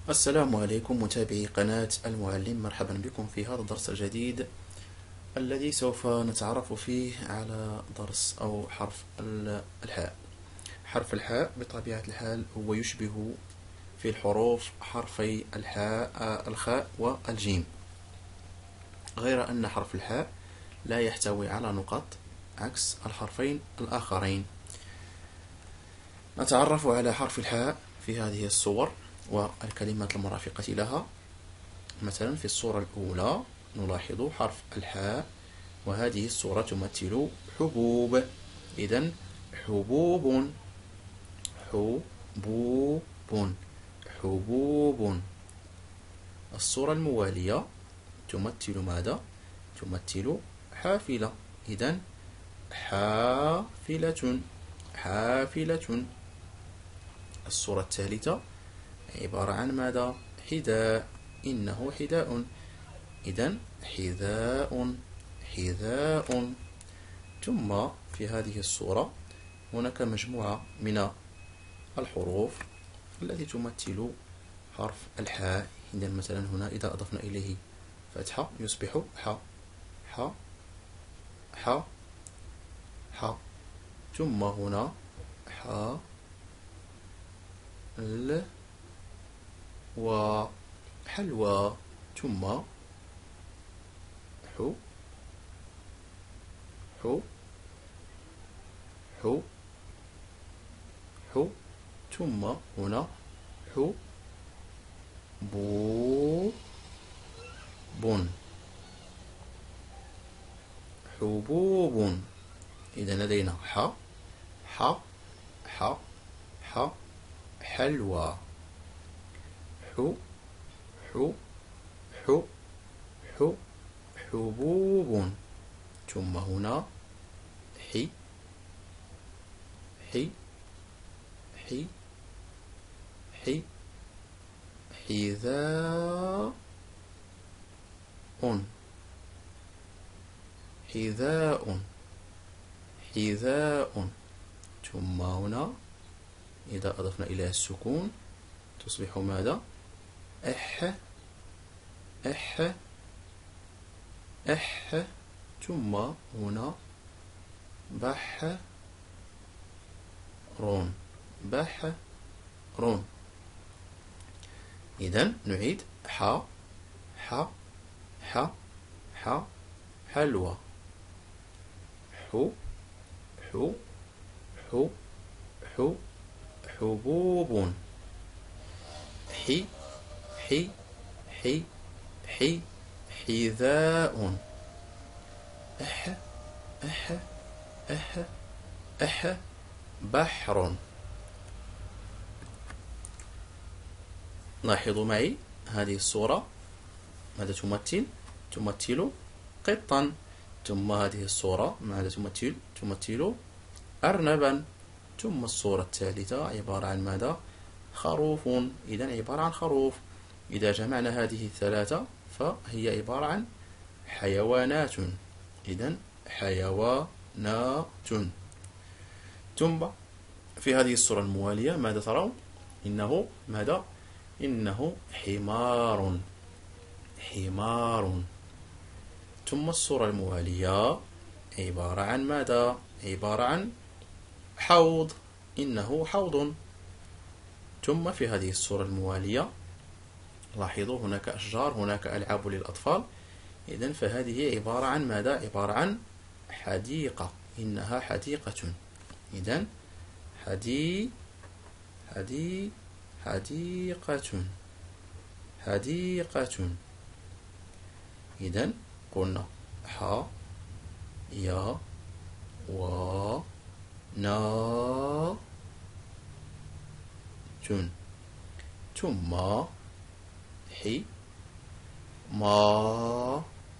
السلام عليكم متابعي قناة المعلم، مرحبا بكم في هذا الدرس الجديد الذي سوف نتعرف فيه على درس أو حرف الحاء. حرف الحاء بطبيعة الحال هو يشبه في الحروف حرفي الخاء والجيم، غير أن حرف الحاء لا يحتوي على نقط عكس الحرفين الآخرين. نتعرف على حرف الحاء في هذه الصور والكلمات المرافقة لها. مثلا في الصورة الأولى نلاحظ حرف الحاء، وهذه الصورة تمثل حبوب. إذن حبوب، حبوب، حبوب. الصورة الموالية تمثل ماذا؟ تمثل حافلة. إذن حافلة، حافلة. الصورة الثالثة عبارة عن ماذا؟ حذاء، إنه حذاء. إذن حذاء، حذاء. ثم في هذه الصورة هناك مجموعة من الحروف التي تمثل حرف الحاء. إذن مثلا هنا إذا أضفنا إليه فتحة يصبح ح، ح، ح، ح. ثم هنا ح، ل، وحلوى. ثم ح، ح، ح، ح. ثم هنا ح، بو، بن، حبوب. إذا لدينا ح، ح، ح، ح، حلوى، ح، ح، ح، ح، حبوب. ثم هنا حي، حي، حي، حي، حذاء، حذاء، حذاء. ثم هنا إذا أضفنا إليها السكون تصبح ماذا؟ أح، أح، أح. ثم هنا بح، رون، بح، رون. إذن نعيد ح، ح، ح، ح، حلوى، ح، ح، ح، ح، حبوب، حي، حي، حي، حي، حذاء، أح، أح، أح، أح، بحر. لاحظوا معي هذه الصورة ماذا تمثل؟ تمثل قطا. ثم هذه الصورة ماذا تمثل؟ تمثل أرنبا. ثم الصورة الثالثة عبارة عن ماذا؟ خروف. إذن عبارة عن خروف. إذا جمعنا هذه الثلاثة فهي عبارة عن حيوانات. إذن حيوانات. ثم في هذه الصورة الموالية ماذا ترون؟ إنه ماذا؟ إنه حمار، حمار. ثم الصورة الموالية عبارة عن ماذا؟ عبارة عن حوض، إنه حوض. ثم في هذه الصورة الموالية لاحظوا هناك أشجار، هناك ألعاب للأطفال. إذن فهذه عبارة عن ماذا؟ عبارة عن حديقة، إنها حديقة. إذن حدي، حدي، حديقة، حديقة. إذن قلنا ح، يا، و، نا، تن. ثم حي، ما،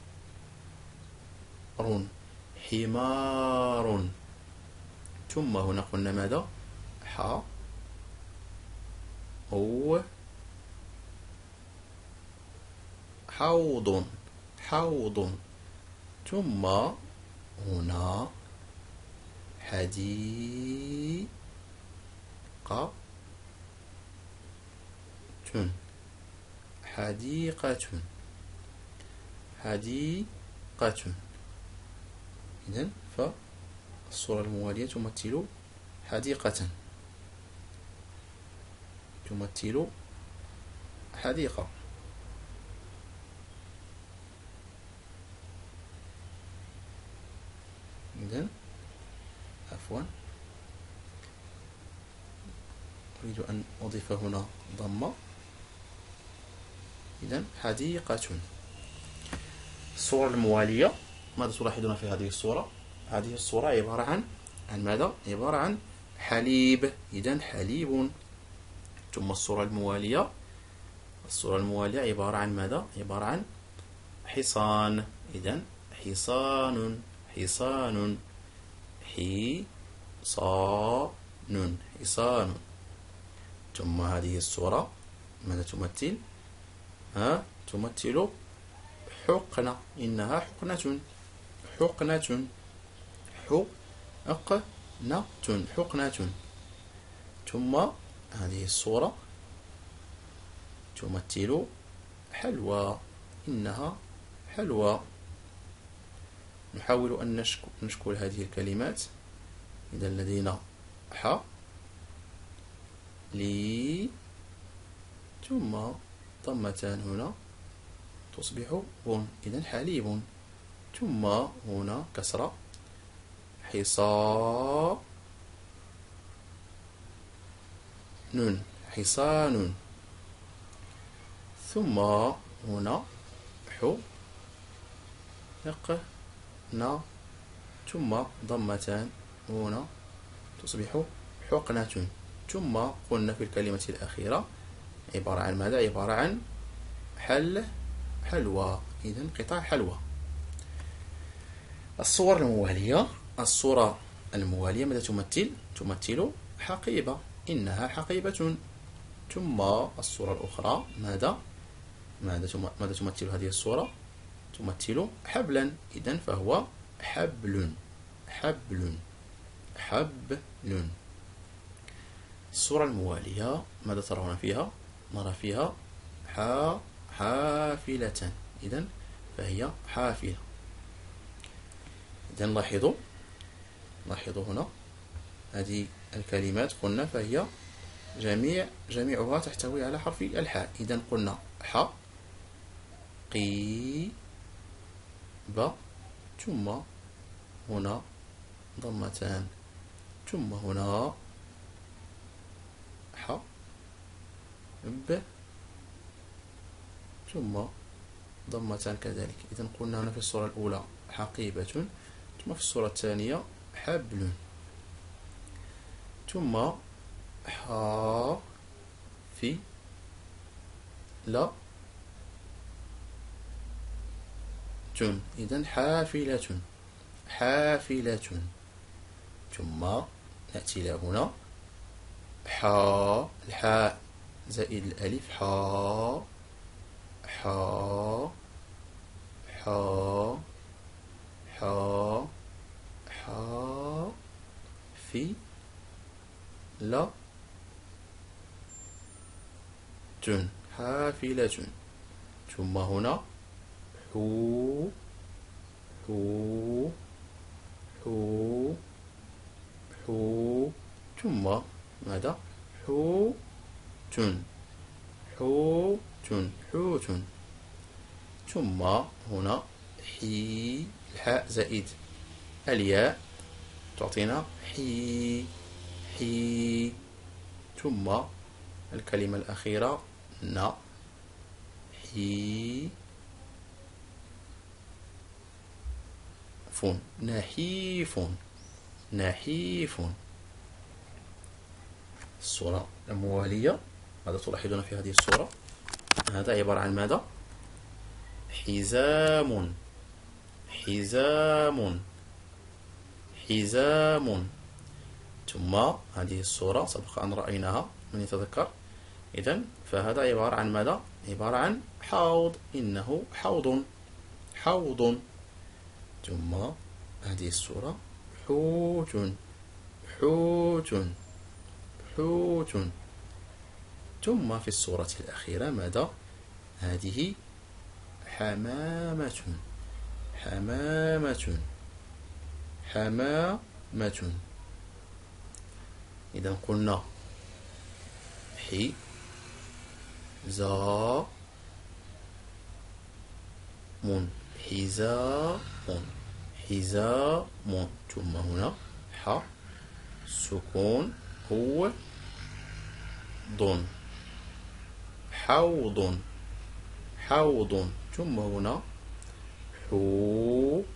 رون، حمار. ثم هنا قلنا ماذا؟ ح، هو، حوض، حوض. ثم هنا حديقة، حديقة. حديقة. إذن فالصورة الموالية تمثل حديقة، تمثل حديقة. إذن عفوا، أريد أن أضيف هنا ضمة. إذن حديقة. الصورة الموالية ماذا تلاحظون في هذه الصورة؟ هذه الصورة عبارة عن ماذا؟ عبارة عن حليب. إذن حليب. ثم الصورة الموالية، الصورة الموالية عبارة عن ماذا؟ عبارة عن حصان. إذن حصان. حصان. حصان. حصان. ثم هذه الصورة ماذا تمثل؟ تمثل حقنة. إنها حقنة. حقنة. حقنة. حقنة. ثم هذه الصورة تمثل حلوى. إنها حلوى. نحاول أن نشكل هذه الكلمات. إذا لدينا لي ثم ضمتان هنا تصبح بن. إذن حليب. ثم هنا كسرة حصان. حصان. ثم هنا حقنة. ثم ضمتان هنا تصبح حقنة. ثم قلنا في الكلمة الأخيرة عبارة عن ماذا؟ عبارة عن حلوى. إذن قطع حلوى. الصور الموالية، الصورة الموالية ماذا تمثل؟ تمثل حقيبة. إنها حقيبة. ثم الصورة الأخرى ماذا تمثل هذه الصورة؟ تمثل حبلا. إذن فهو حبل. حبل. حبل. الصورة الموالية ماذا ترون فيها؟ نرى فيها حافلة. إذن فهي حافلة. إذن لاحظوا هنا هذه الكلمات قلنا فهي جميعها تحتوي على حرف الحاء. إذن قلنا ب. ثم هنا ضمتان. ثم هنا ب. ثم ضمتان كذلك. إذن قلنا هنا في الصورة الأولى حقيبة. ثم في الصورة الثانية حبل. ثم إذن حافلة. حافلة. ثم نأتي إلى هنا الحاء زائد الألف حافلة. حافلة. ثم هنا حو. ثم ماذا؟ حوت. حوت. ثم هنا الحاء زائد الياء تعطينا حي. ثم الكلمة الأخيرة نحيف. نحيف. الصورة الموالية ماذا تلاحظون في هذه الصورة؟ هذا عبارة عن ماذا؟ حزام. حزام. حزام. ثم هذه الصورة سبق أن رأيناها، من يتذكر؟ إذن فهذا عبارة عن ماذا؟ عبارة عن حوض. إنه حوض. حوض. ثم هذه الصورة حوت. حوت. حوت. ثم في الصورة الأخيرة ماذا؟ هذه حمامة. حمامة. حمامة. إذا قلنا حزام. حزام. حزام. ثم هنا سكون هو ضن. حوض. حوض. ثم هنا حوت.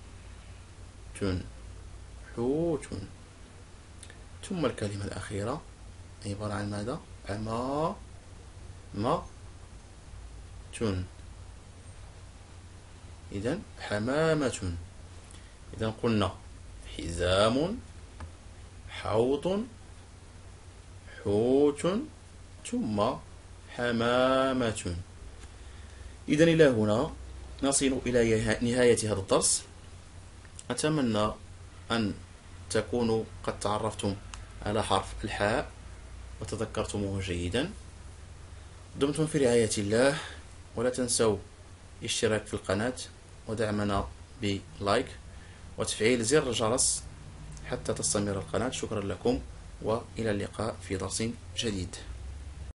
حوت. ثم الكلمة الأخيرة عبارة عن ماذا؟ إذن حمامة. إذن قلنا حزام، حوض، حوت، ثم حمامة. إذن إلى هنا نصل إلى نهاية هذا الدرس. أتمنى أن تكونوا قد تعرفتم على حرف الحاء وتذكرتموه جيدا. دمتم في رعاية الله، ولا تنسوا الاشتراك في القناة ودعمنا بلايك وتفعيل زر الجرس حتى تستمر القناة. شكرا لكم، وإلى اللقاء في درس جديد.